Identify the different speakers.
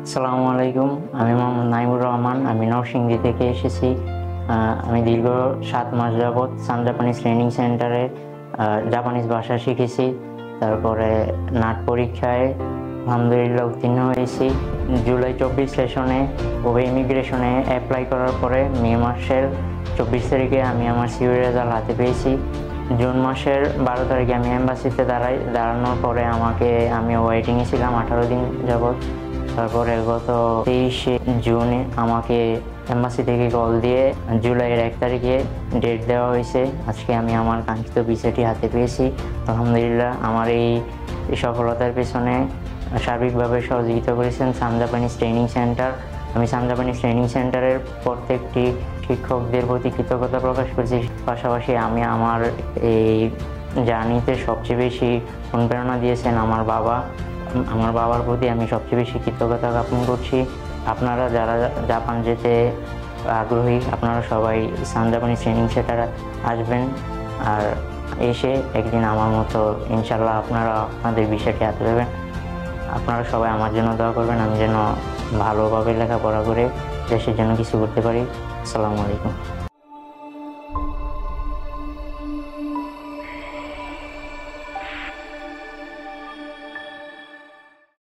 Speaker 1: আসসালামু আলাইকুম। আমি মোহাম্মদ নাইমুর রহমান। আমি নরসিংদী থেকে এসেছি। আমি দীর্ঘ ৭ মাস যাবৎ সান জাপানিজ ট্রেনিং সেন্টারে জাপানিজ ভাষা শিখেছি। তারপরে নাট পরীক্ষায় আলহামদুলিল্লাহ উত্তীর্ণ হয়েছি। জুলাই ২৪ সেশনে ওভার ইমিগ্রেশনে অ্যাপ্লাই করার পরে মে মাসের ২৪ তারিখে আমি আমার সিইউ রেজাল্ট হাতে পেয়েছি। জুন মাসের ১২ তারিখে আমি এম্বাসিতে দাঁড়ানোর পরে আমি ওয়েটিংয়ে ছিলাম ১৮ দিন যাবৎ। তারপরে গত ২৩শে জুনে আমাকে এম্বাসি থেকে কল দিয়ে জুলাইয়ের ১ তারিখে ডেট দেওয়া হয়েছে। আজকে আমি আমার কাঙ্ক্ষিত ভিসাটি হাতে পেয়েছি। আলহামদুলিল্লাহ, আমার এই সফলতার পেছনে সার্বিকভাবে সহযোগিতা করেছেন সান জাপানিজ ট্রেনিং সেন্টার। আমি সান জাপানিজ ট্রেনিং সেন্টারের প্রত্যেকটি শিক্ষকদের প্রতি কৃতজ্ঞতা প্রকাশ করছি। পাশাপাশি আমি আমার এই জার্নিতে সবচেয়ে বেশি অনুপ্রেরণা দিয়েছেন আমার বাবা। আমার বাবার প্রতি আমি সবচেয়ে বেশি কৃতজ্ঞতা জ্ঞাপন করছি। আপনারা যারা জাপান যেতে আগ্রহী, আপনারা সবাই সান জাপানিজ ট্রেনিং সেন্টারে আসবেন, আর এসে একদিন আমার মতো ইনশাল্লাহ আপনারা আপনাদের বিষয়টি হাতে পাবেন। আপনারা সবাই আমার জন্য দোয়া করবেন, আমি যেন ভালোভাবে লেখাপড়া করে দেশের জন্য কিছু করতে পারি। আসসালামু আলাইকুম।